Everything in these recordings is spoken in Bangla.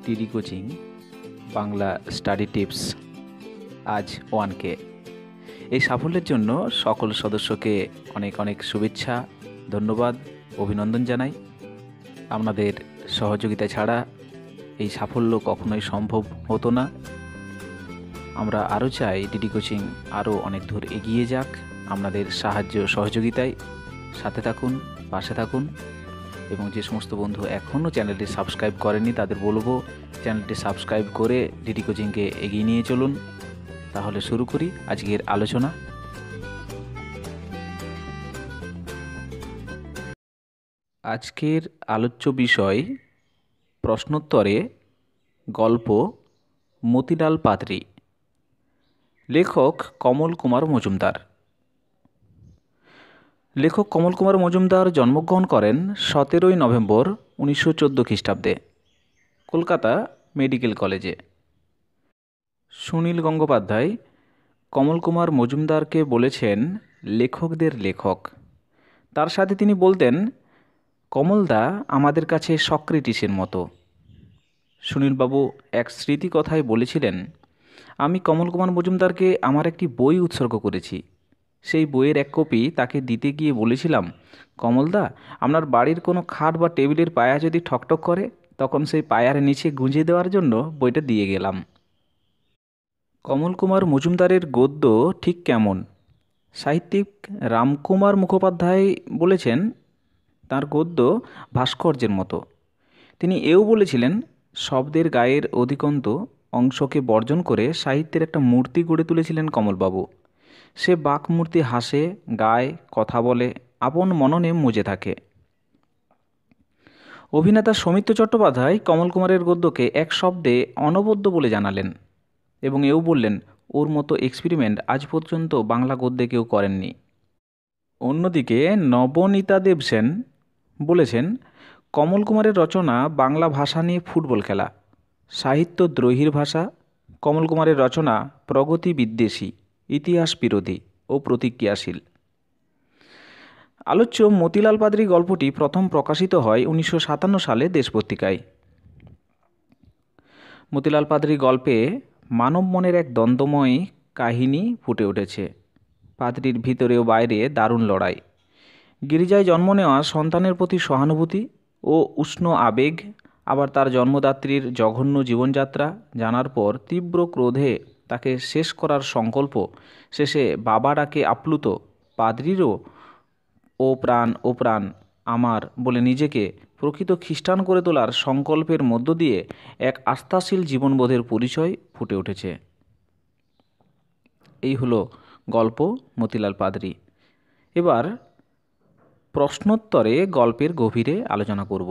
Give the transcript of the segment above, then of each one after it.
টিডি কোচিং বাংলা স্টাডি টিপস আজ 1K। এই সাফল্যের জন্য সকল সদস্যকে অনেক অনেক শুভেচ্ছা, ধন্যবাদ, অভিনন্দন জানাই। আপনাদের সহযোগিতা ছাড়া এই সাফল্য কখনোই সম্ভব হতো না। আমরা আরও চাই টিডি কোচিং আরও অনেক দূর এগিয়ে যাক। আপনাদের সাহায্য সহযোগিতায় সাথে থাকুন, পাশে থাকুন। এবং যে সমস্ত বন্ধু এখনও চ্যানেলটি সাবস্ক্রাইব করেনি তাদের বলবো চ্যানেলটি সাবস্ক্রাইব করে টিডি কোচিংকে এগিয়ে নিয়ে চলুন। তাহলে শুরু করি আজকের আলোচনা। আজকের আলোচ্য বিষয় প্রশ্নোত্তরে গল্প মতিলাল পাদ্রী। লেখক কমল কুমার মজুমদার। লেখক কমল কুমার মজুমদার জন্মগ্রহণ করেন 17ই নভেম্বর 1914 খ্রিস্টাব্দে কলকাতা মেডিকেল কলেজে। সুনীল গঙ্গোপাধ্যায় কমল কুমার মজুমদারকে বলেছেন লেখকদের লেখক। তার সাথে তিনি বলতেন, কমলদা আমাদের কাছে সক্রেটিসের মতো। সুনীলবাবু এক স্মৃতিকথায় বলেছিলেন, আমি কমল কুমার মজুমদারকে আমার একটি বই উৎসর্গ করেছি। সেই বইয়ের এক কপি তাকে দিতে গিয়ে বলেছিলাম, কমলদা আপনার বাড়ির কোনো খাট বা টেবিলের পায়া যদি ঠকঠক করে তখন সেই পায়ার নিচে গুঁজে দেওয়ার জন্য বইটা দিয়ে গেলাম। কমল কুমার মজুমদারের গদ্য ঠিক কেমন? সাহিত্যিক রামকুমার মুখোপাধ্যায় বলেছেন তার গদ্য ভাস্কর্যের মতো। তিনি এও বলেছিলেন, শব্দের গায়ের অধিকন্ত অংশকে বর্জন করে সাহিত্যের একটা মূর্তি গড়ে তুলেছিলেন কমলবাবু। সে বাকমূর্তি হাসে, গায়, কথা বলে, আপন মননে মজে থাকে। অভিনেতা সৌমিত্র চট্টোপাধ্যায় কমল কুমারের গদ্যকে এক শব্দে অনবদ্য বলে জানালেন এবং এও বললেন, ওর মতো এক্সপেরিমেন্ট আজ পর্যন্ত বাংলা গদ্যে কেউ করেননি। অন্যদিকে নবনীতা দেব সেন বলেছেন, কমল কুমারের রচনা বাংলা ভাষা নিয়ে ফুটবল খেলা, সাহিত্য দ্রোহীর ভাষা। কমল কুমারের রচনা প্রগতি বিদ্বেষী, ইতিহাস বিরোধী ও প্রতিক্রিয়াশীল। আলোচ্য মতিলাল পাদ্রী গল্পটি প্রথম প্রকাশিত হয় 1957 সালে দেশ পত্রিকায়। মতিলাল পাদ্রী গল্পে মানব মনের এক দ্বন্দ্বময় কাহিনী ফুটে উঠেছে। পাদ্রীর ভিতরে ও বাইরে দারুণ লড়াই, গিরিজায় জন্ম নেওয়া সন্তানের প্রতি সহানুভূতি ও উষ্ণ আবেগ, আবার তার জন্মদাত্রীর জঘন্য জীবনযাত্রা জানার পর তীব্র ক্রোধে তাকে শেষ করার সংকল্প, শেষে বাবা ডাকে আপ্লুত পাদ্রীরও ও প্রাণ আমার বলে নিজেকে প্রকৃত খ্রিস্টান করে তোলার সংকল্পের মধ্য দিয়ে এক আস্থাশীল জীবনবোধের পরিচয় ফুটে উঠেছে। এই হলো গল্প মতিলাল পাদ্রী। এবার প্রশ্নোত্তরে গল্পের গভীরে আলোচনা করব।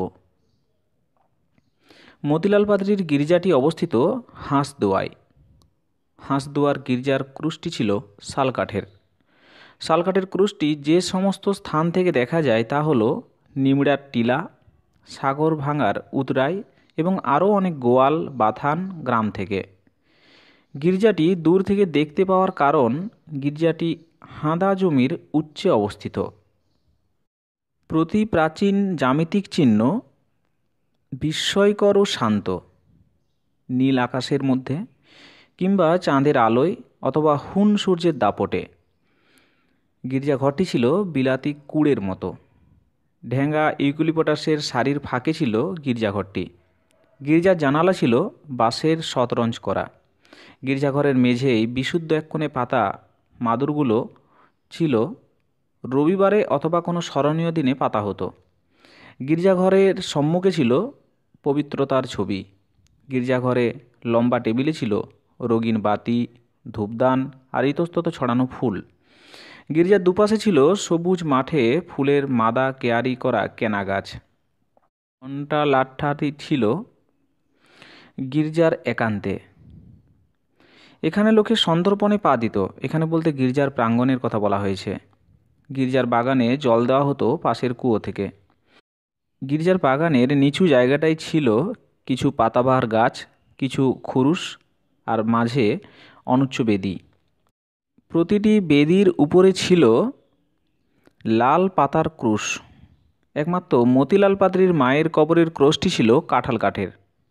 মতিলাল পাদ্রীর গির্জাটি অবস্থিত হাঁসদোয়ায়। হাঁসদোয়ার গির্জার ক্রুশটি ছিল শালকাঠের। শালকাঠের ক্রুশটি যে সমস্ত স্থান থেকে দেখা যায় তা হলো নিমড়ার টিলা, সাগর ভাঙার উতরাই এবং আরও অনেক গোয়াল বাথান গ্রাম থেকে। গির্জাটি দূর থেকে দেখতে পাওয়ার কারণ গির্জাটি হাঁদা জমির উচ্চে অবস্থিত। প্রতি প্রাচীন জ্যামিতিক চিহ্ন বিস্ময়কর ও শান্ত, নীল আকাশের মধ্যে কিংবা চাঁদের আলোয় অথবা হুন সূর্যের দাপটে। গির্জাঘরটি ছিল বিলাতি কুড়ের মতো। ঢেঙ্গা ইউক্যালিপটাসের সারির ফাঁকে ছিল গির্জাঘরটি। গির্জার জানালা ছিল বাঁশের শতরঞ্চ করা। গির্জাঘরের মেঝেই বিশুদ্ধ এক কোণে পাতা মাদুরগুলো ছিল। রবিবারে অথবা কোনো স্মরণীয় দিনে পাতা হতো। গির্জাঘরের সম্মুখে ছিল পবিত্রতার ছবি। গির্জাঘরে লম্বা টেবিলে ছিল রঙিন বাতি, ধূপদান আর ইতস্তত ছড়ানো ফুল। গির্জার দুপাশে ছিল সবুজ মাঠে ফুলের মাদা কেয়ারি করা কেনা গাছ। ঘণ্টা লাঠাটি ছিল গির্জার একান্তে। এখানে লোকে সন্দর্পণে পা দিত। এখানে বলতে গির্জার প্রাঙ্গণের কথা বলা হয়েছে। গির্জার বাগানে জল দেওয়া হতো পাশের কুয়ো থেকে। গির্জার বাগানের নিচু জায়গাটাই ছিল কিছু পাতাবাহার গাছ, কিছু খুরুশ আর মাঝে অনুচ্চ বেদি। প্রতিটি বেদির উপরে ছিল লাল পাতার ক্রুশ। একমাত্র মতিলাল পাদ্রীর মায়ের কবরের ক্রুশটি ছিল কাঁঠাল কাঠের।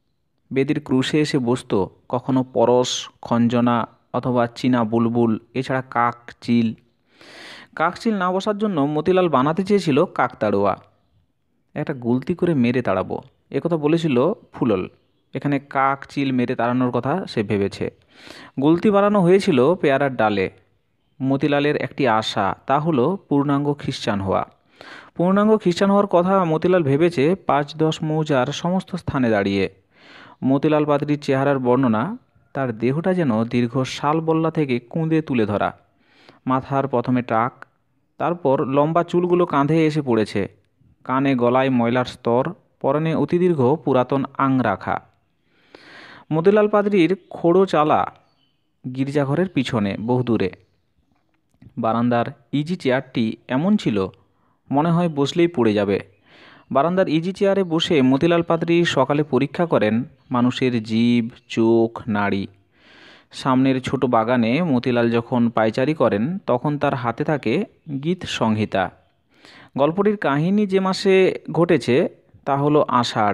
বেদির ক্রুশে এসে বসতো কখনো পরশ, খঞ্জনা অথবা চীনা বুলবুল, এছাড়া কাক, চিল। কাক চিল না বসার জন্য মতিলাল বানাতে চেয়েছিল কাকতাড়ুয়া। একটা গুলতি করে মেরে তাড়াবো, একথা বলেছিল ফুলল। এখানে কাক চিল মেরে তাড়ানোর কথা সে ভেবেছে। গুলতি বানানো হয়েছিল পেয়ারার ডালে। মতিলালের একটি আশা, তা হলো পূর্ণাঙ্গ খ্রিস্টান হওয়া। পূর্ণাঙ্গ খ্রিস্টান হওয়ার কথা মতিলাল ভেবেছে 5-10 মৌজার সমস্ত স্থানে দাঁড়িয়ে। মতিলাল পাদ্রীর চেহারার বর্ণনা, তার দেহটা যেন দীর্ঘ শালবল্লা থেকে কুঁদে তুলে ধরা। মাথার প্রথমে টাক, তারপর লম্বা চুলগুলো কাঁধে এসে পড়েছে, কানে গলায় ময়লার স্তর, পরনে অতিদীর্ঘ পুরাতন আংরাখা। মতিলাল পাদ্রীর খোড়ো চালা গির্জাঘরের পিছনে বহুদূরে। বারান্দার ইজি চেয়ারটি এমন ছিল, মনে হয় বসলেই পড়ে যাবে। বারান্দার ইজি চেয়ারে বসে মতিলাল পাদ্রী সকালে পরীক্ষা করেন মানুষের জিভ, চোখ, নাড়ি। সামনের ছোট বাগানে মতিলাল যখন পায়চারি করেন তখন তার হাতে থাকে গীত সংহিতা। গল্পটির কাহিনী যে মাসে ঘটেছে তা হলো আষাঢ়।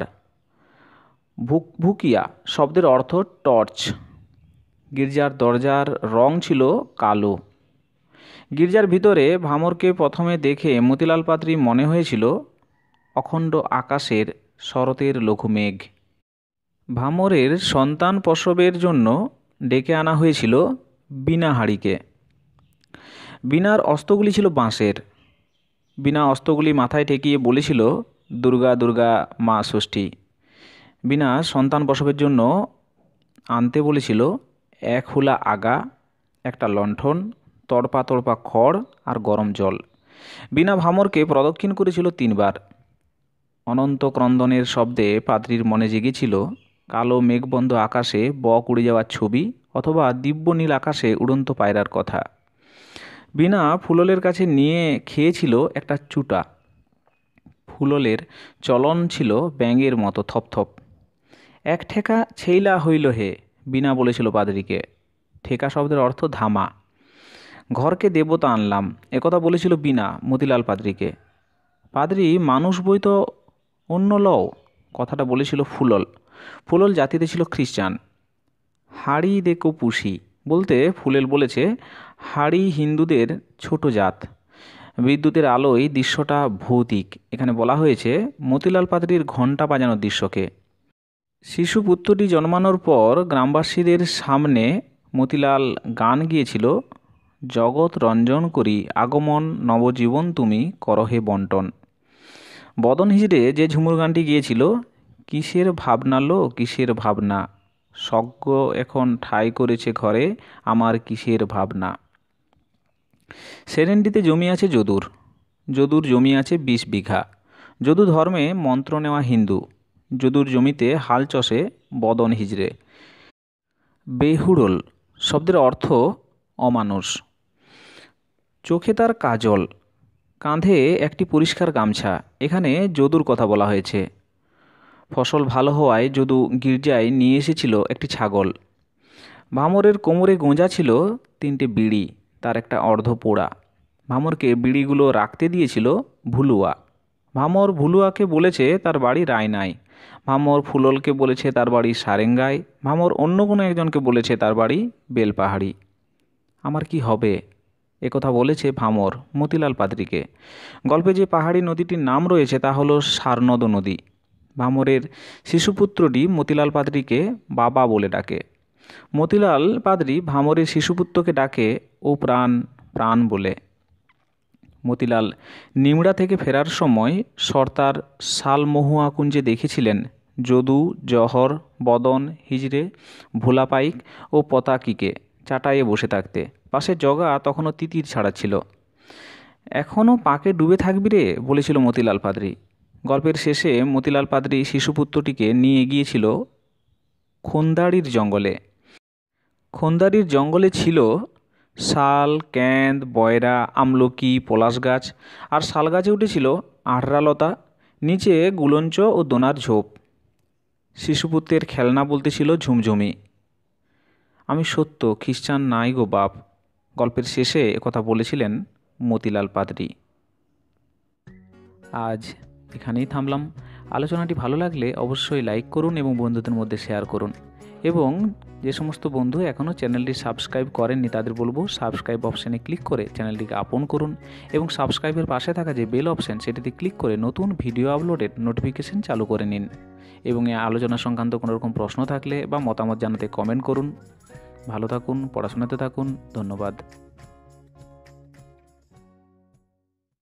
ভুকভুকিয়া শব্দের অর্থ টর্চ। গির্জার দরজার রং ছিল কালো। গির্জার ভিতরে ভামরকে প্রথমে দেখে মতিলাল পাদ্রী মনে হয়েছিল অখণ্ড আকাশের শরতের লঘুমেঘ। ভামরের সন্তান প্রসবের জন্য ডেকে আনা হয়েছিল বীণা হাড়িকে। বীণার অস্ত্রগুলি ছিল বাঁশের। বীণা অস্ত্রগুলি মাথায় ঠেকিয়ে বলেছিল, দুর্গা দুর্গা মা ষষ্ঠী। বীণা সন্তান প্রসবের জন্য আনতে বলেছিল 1 হুলা আগা, একটা লণ্ঠন, তড়পা তড়পা খড় আর গরম জল। বীণা ভামরকে প্রদক্ষিণ করেছিল 3 বার। অনন্ত ক্রন্দনের শব্দে পাদ্রীর মনে জেগেছিল কালো মেঘবন্ধ আকাশে বক উড়ে যাওয়ার ছবি অথবা দিব্য নীল আকাশে উড়ন্ত পায়রার কথা। বীণা ফুললের কাছে নিয়ে খেয়েছিল একটা চুটা। ফুললের চলন ছিল ব্যাঙের মতো থপথপ। 1 ঠেকা ছেইলা হইল হে, বীণা বলেছিল পাদ্রীকে। ঠেকা শব্দের অর্থ ধামা। ঘরকে দেবতা আনলাম, একথা বলেছিল বীণা মতিলাল পাদ্রীকে। পাদ্রী মানুষ বই তো অন্য লও, কথাটা বলেছিল ফুলল। ফুলল জাতিতে ছিল খ্রিস্টান। হাড়ি দেখো পুষি বলতে ফুলেল বলেছে হাড়ি হিন্দুদের ছোট জাত। বিদ্যুতের আলোয় দৃশ্যটা ভৌতিক। এখানে বলা হয়েছে মতিলাল পাদ্রীর ঘণ্টা বাজানোর দৃশ্যকে। শিশুপুত্রটি জন্মানোর পর গ্রামবাসীদের সামনে মতিলাল গান গিয়েছিল, জগৎ রঞ্জন করি আগমন নবজীবন তুমি করহে বন্টন। বদন হিজড়ে যে ঝুমুর গানটি গিয়েছিল, কিসের ভাবনা লো কিসের ভাবনা, স্বর্গ এখন ঠাঁই করেছে ঘরে আমার কিসের ভাবনা। সেরেন্ডিতে জমি আছে যদুর। যদুর জমি আছে 20 বিঘা। যদু ধর্মে মন্ত্র নেওয়া হিন্দু। যদুর জমিতে হাল চষে বদন হিজড়ে। বেহুড়ল শব্দের অর্থ অমানুষ। চোখে তার কাজল, কাঁধে একটি পরিষ্কার গামছা। এখানে যদুর কথা বলা হয়েছে। ফসল ভালো হওয়ায় যদু গির্জায় নিয়ে এসেছিল একটি ছাগল। ভামরের কোমরে গোঁজা ছিল 3টে বিড়ি, তার একটা অর্ধ পোড়া। ভামরকে বিড়িগুলো রাখতে দিয়েছিল ভুলুয়া। ভামর ভুলুয়াকে বলেছে তার বাড়ি রায়নায়। ভামর ফুললকে বলেছে তার বাড়ি সারেঙ্গায়। ভামর অন্য কোনো একজনকে বলেছে তার বাড়ি বেলপাহাড়ি। আমার কি হবে, একথা বলেছে ভামর মতিলাল পাদ্রীকে। গল্পে যে পাহাড়ি নদীটির নাম রয়েছে তা হলো সারনদ নদী। ভামরের শিশুপুত্রটি মতিলাল পাদ্রীকে বাবা বলে ডাকে। মতিলাল পাদ্রী ভামরের শিশুপুত্রকে ডাকে ও প্রাণ প্রাণ বলে। মতিলাল নিমড়া থেকে ফেরার সময় সর্দার শালমহুয়া কুঞ্জে দেখেছিলেন যদু, জহর, বদন হিজড়ে, ভোলাপাইক ও পতাকিকে চাটাইয়ে বসে থাকতে। পাশে জগা তখনও তিতির ছাড়াচ্ছিল। এখনও পাকে ডুবে থাকবি রে, বলেছিল মতিলাল পাদ্রী। গল্পের শেষে মতিলাল পাদ্রী শিশুপুত্রটিকে নিয়ে গিয়েছিল খোন্দাড়ির জঙ্গলে। খোন্দাড়ির জঙ্গলে ছিল শাল, ক্যাঁদ, বয়রা, আমলকি, পলাশ গাছ, আর শাল গাছে উঠেছিল আড়রালতা, নিচে গুলঞ্চ ও দোনার ঝোপ। শিশুপুত্রের খেলনা বলতে ছিল ঝুমঝুমি। আমি সত্য খ্রিস্টান নাই গো বাপ, গল্পের শেষে একথা বলেছিলেন মতিলাল পাদ্রী। আজ এখানেই থামলাম। আলোচনাটি ভালো লাগলে অবশ্যই লাইক করুন এবং বন্ধুদের মধ্যে শেয়ার করুন। এবং যে সমস্ত বন্ধু এখনও চ্যানেলটি সাবস্ক্রাইব করেননি তাদের বলবো সাবস্ক্রাইব অপশানে ক্লিক করে চ্যানেলটিকে আপন করুন এবং সাবস্ক্রাইবের পাশে থাকা যে বেল অপশান সেটিতে ক্লিক করে নতুন ভিডিও আপলোডের নোটিফিকেশন চালু করে নিন। এবং এই আলোচনা সংক্রান্ত কোনো রকম প্রশ্ন থাকলে বা মতামত জানাতে কমেন্ট করুন। ভালো থাকুন, পড়াশোনাতে থাকুন। ধন্যবাদ।